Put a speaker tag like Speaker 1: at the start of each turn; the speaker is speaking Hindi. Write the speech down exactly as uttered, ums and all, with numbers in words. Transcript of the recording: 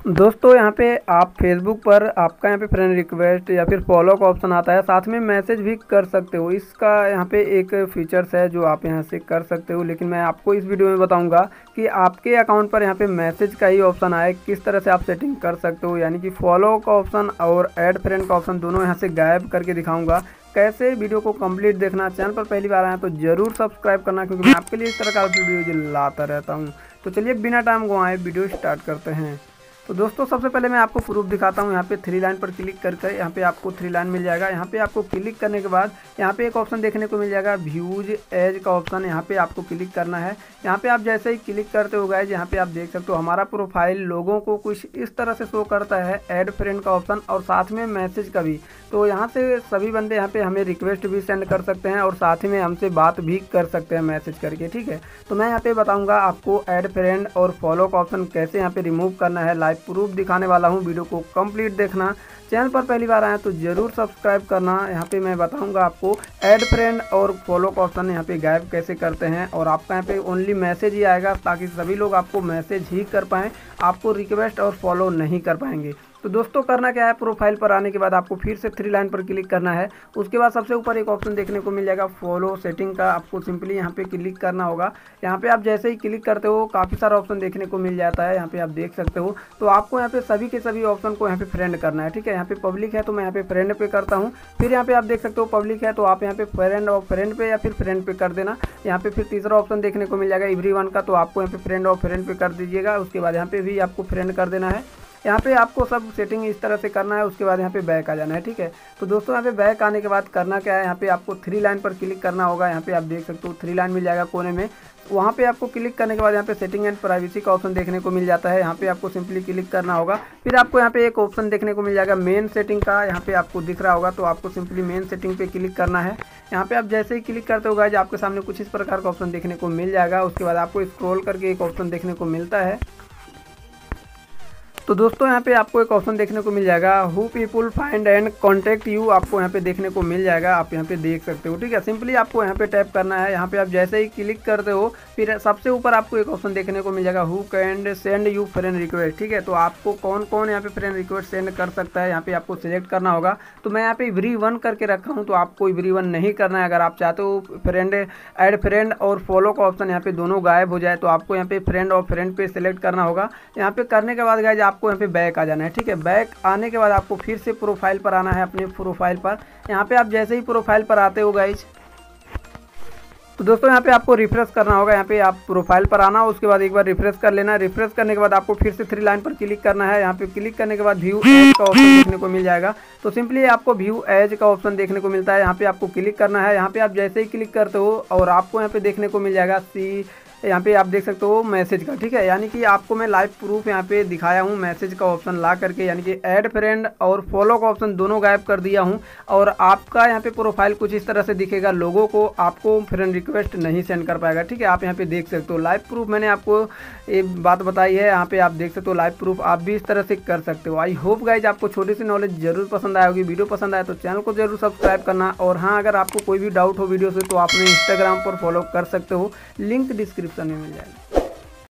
Speaker 1: दोस्तों यहाँ पे आप फेसबुक पर आपका यहाँ पे फ्रेंड रिक्वेस्ट या फिर फॉलो का ऑप्शन आता है, साथ में मैसेज भी कर सकते हो। इसका यहाँ पे एक फीचर्स है जो आप यहाँ से कर सकते हो, लेकिन मैं आपको इस वीडियो में बताऊंगा कि आपके अकाउंट पर यहाँ पे मैसेज का ही ऑप्शन आए, किस तरह से आप सेटिंग कर सकते हो। यानी कि फॉलो का ऑप्शन और ऐड फ्रेंड का ऑप्शन दोनों यहाँ से गायब करके दिखाऊँगा। कैसे वीडियो को कंप्लीट देखना, चैनल पर पहली बार आए तो ज़रूर सब्सक्राइब करना, क्योंकि मैं आपके लिए इस तरह का वीडियो लाता रहता हूँ। तो चलिए बिना टाइम गवाए वीडियो स्टार्ट करते हैं। तो दोस्तों सबसे पहले मैं आपको प्रूफ दिखाता हूँ। यहाँ पे थ्री लाइन पर क्लिक करके यहाँ पे आपको थ्री लाइन मिल जाएगा। यहाँ पे आपको क्लिक करने के बाद यहाँ पे एक ऑप्शन देखने को मिल जाएगा व्यूज एज का ऑप्शन, यहाँ पे आपको क्लिक करना है। यहाँ पे आप जैसे ही क्लिक करते हो गाइस, यहाँ पे आप देख सकते हो हमारा प्रोफाइल लोगों को कुछ इस तरह से शो करता है, ऐड फ्रेंड का ऑप्शन और साथ में मैसेज का भी। तो यहाँ से सभी बंदे यहाँ पे हमें रिक्वेस्ट भी सेंड कर सकते हैं और साथ ही में हमसे बात भी कर सकते हैं मैसेज करके, ठीक है। तो मैं यहाँ पे बताऊँगा आपको ऐड फ्रेंड और फॉलो का ऑप्शन कैसे यहाँ पे रिमूव करना है। लाइव प्रूफ दिखाने वाला हूँ, वीडियो को कंप्लीट देखना। चैनल पर पहली बार आए तो ज़रूर सब्सक्राइब करना। यहाँ पे मैं बताऊंगा आपको ऐड फ्रेंड और फॉलो का ऑप्शन यहाँ पे गायब कैसे करते हैं, और आपका यहाँ पे ओनली मैसेज ही आएगा ताकि सभी लोग आपको मैसेज ही कर पाएँ, आपको रिक्वेस्ट और फॉलो नहीं कर पाएंगे। तो दोस्तों करना क्या है, प्रोफाइल पर आने के बाद आपको फिर से थ्री लाइन पर क्लिक करना है। उसके बाद सबसे ऊपर एक ऑप्शन देखने को मिल जाएगा फॉलो सेटिंग का, आपको सिंपली यहाँ पे क्लिक करना होगा। यहाँ पे आप जैसे ही क्लिक करते हो काफ़ी सारा ऑप्शन देखने को मिल जाता है, यहाँ पे आप देख सकते हो। तो आपको यहाँ पे सभी के सभी ऑप्शन को यहाँ पे फ्रेंड करना है, ठीक है। यहाँ पे पब्लिक है तो मैं यहाँ पे फ्रेंड पे करता हूँ। फिर यहाँ पे आप देख सकते हो पब्लिक है तो आप यहाँ पे फ्रेंड और फ्रेंड पे या फिर फ्रेंड पे कर देना। यहाँ पे फिर तीसरा ऑप्शन देखने को मिल जाएगा एवरीवन का, तो आपको यहाँ पे फ्रेंड और फ्रेंड पे कर दीजिएगा। उसके बाद यहाँ पे भी आपको फ्रेंड कर देना है। यहाँ पे आपको सब सेटिंग इस तरह से करना है। उसके बाद यहाँ पे बैक आ जाना है, ठीक है। तो दोस्तों यहाँ पे बैक आने के बाद करना क्या है, यहाँ पे आपको थ्री लाइन पर क्लिक करना होगा। यहाँ पे आप देख सकते हो थ्री लाइन मिल जाएगा कोने में, वहाँ पे आपको क्लिक करने के बाद यहाँ पे सेटिंग एंड प्राइवेसी का ऑप्शन देखने को मिल जाता है। यहाँ पे आपको सिंपली क्लिक करना होगा। फिर आपको यहाँ पे एक ऑप्शन देखने को मिल जाएगा मेन सेटिंग का, यहाँ पे आपको दिख रहा होगा, तो आपको सिंपली मेन सेटिंग पे क्लिक करना है। यहाँ पे आप जैसे ही क्लिक करते हो गाइस, आपके सामने कुछ इस प्रकार का ऑप्शन देखने को मिल जाएगा। उसके बाद आपको स्क्रॉल करके एक ऑप्शन देखने को मिलता है। तो दोस्तों यहाँ पे आपको एक ऑप्शन देखने को मिल जाएगा who people find and contact you, आपको यहाँ पे देखने को मिल जाएगा। आप यहाँ पे देख सकते हो, ठीक है। सिंपली आपको यहाँ पे टैप करना है। यहाँ पे आप जैसे ही क्लिक करते हो फिर सबसे ऊपर आपको एक ऑप्शन देखने को मिल जाएगा who can send you friend request, ठीक है। तो आपको कौन कौन यहाँ पे फ्रेंड रिक्वेस्ट सेंड कर सकता है, यहाँ पे आपको सिलेक्ट करना होगा। तो मैं यहाँ पे एवरी वन करके रखा हूँ, तो आपको एवरी वन नहीं करना है। अगर आप चाहते हो फ्रेंड ऐड फ्रेंड और फॉलो का ऑप्शन यहाँ पे दोनों गायब हो जाए, तो आपको यहाँ पे फ्रेंड और फ्रेंड पे सिलेक्ट करना होगा। यहाँ पे करने के बाद गाइस आपको यहाँ पे बैक आ जाना है, ठीक है। बैक आने के बाद आपको फिर से प्रोफाइल पर आना है, अपने प्रोफाइल पर। यहाँ पे आप जैसे ही प्रोफाइल पर आते हो गाइज, तो दोस्तों यहाँ पे आपको रिफ्रेश करना होगा। यहाँ पे आप प्रोफाइल पर आना, उसके बाद एक बार रिफ्रेश कर लेना। रिफ्रेश करने के बाद आपको फिर से थ्री लाइन पर क्लिक करना है। यहाँ पे क्लिक करने के बाद व्यू एज का ऑप्शन देखने को मिल जाएगा। तो सिंपली आपको व्यू एज का ऑप्शन देखने को मिलता है, यहाँ पे आपको क्लिक करना है। यहाँ पे आप जैसे ही क्लिक करते हो और आपको यहाँ पे देखने को मिल जाएगा सी, यहाँ पे आप देख सकते हो मैसेज का, ठीक है। यानी कि आपको मैं लाइव प्रूफ यहाँ पे दिखाया हूँ मैसेज का ऑप्शन ला करके, यानी कि ऐड फ्रेंड और फॉलो का ऑप्शन दोनों गायब कर दिया हूँ। और आपका यहाँ पे प्रोफाइल कुछ इस तरह से दिखेगा, लोगों को आपको फ्रेंड रिक्वेस्ट नहीं सेंड कर पाएगा, ठीक है। आप यहाँ पे देख सकते हो लाइव प्रूफ मैंने आपको एक बात बताई है। यहाँ पे आप देख सकते हो लाइव प्रूफ आप भी इस तरह से कर सकते हो। आई होप गाइज आपको छोटी सी नॉलेज जरूर पसंद आएगी। वीडियो पसंद आए तो चैनल को जरूर सब्सक्राइब करना। और हाँ, अगर आपको कोई भी डाउट हो वीडियो से तो आप हमें इंस्टाग्राम पर फॉलो कर सकते हो, लिंक डिस्क्रिप्शन में मिल जाएगा।